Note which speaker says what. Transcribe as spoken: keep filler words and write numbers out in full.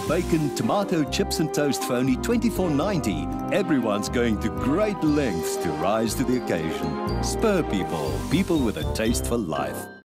Speaker 1: bacon, tomato, chips and toast for only twenty-four ninety. Everyone's going to great lengths to rise to the occasion. Spur people, people with a taste for life.